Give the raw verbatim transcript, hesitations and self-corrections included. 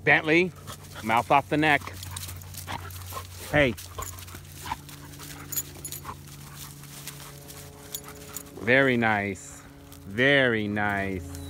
Bentley, mouth off the neck. Hey. Very nice. Very nice.